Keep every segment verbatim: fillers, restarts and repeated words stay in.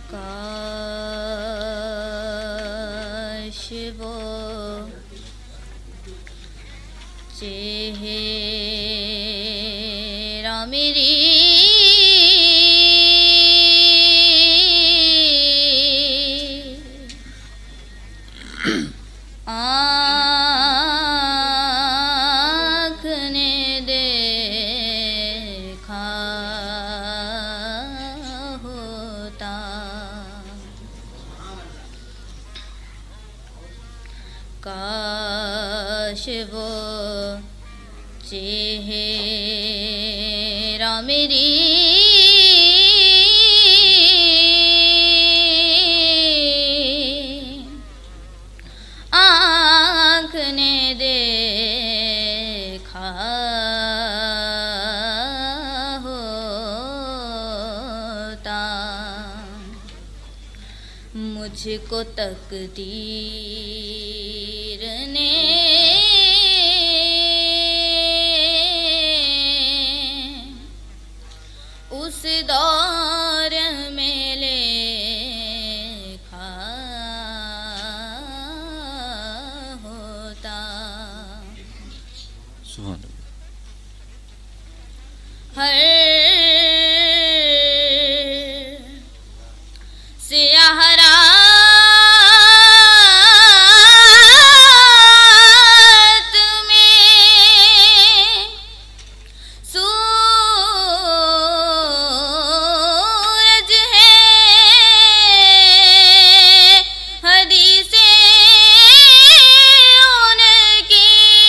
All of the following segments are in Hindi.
काश वो चेहरा मेरी आँख ने देखा होता। काश वो चेहरा मेरी आँख ने देखा होता। मुझको तकदीर ने उस दौर में लेखा होता। सुभान अल्लाह। हर सियाह रात में सूरज है हदीसें उनकी।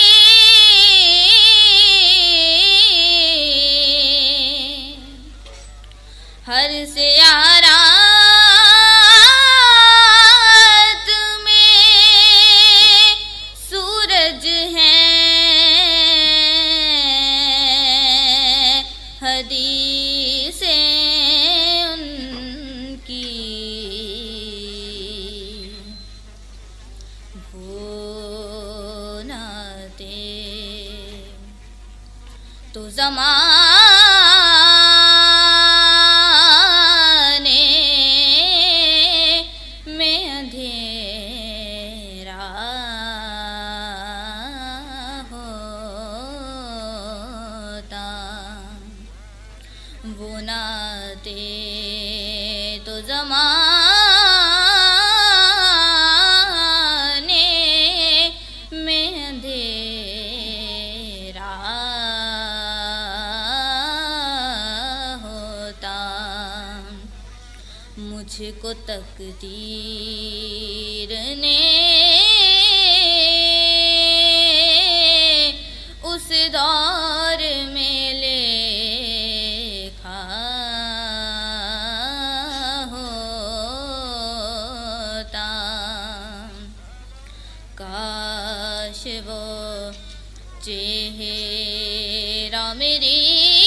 हर सियाह रात में सूरज है हदीसें उनकी। वो नाते तो ज़माने में अंधेरा होता। वो नाते तो ज़माने में अंधेरा होता। मुझको तकदीर ने उस दौर में लेखा होता। काश वो चेहरा मेरी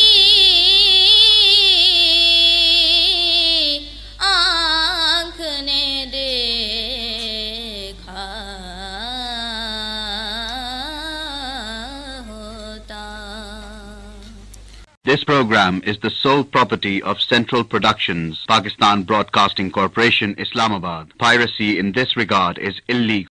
आँख ने देखा होता। This program is the sole property of Central Productions, Pakistan Broadcasting Corporation, Islamabad. Piracy in this regard is illegal.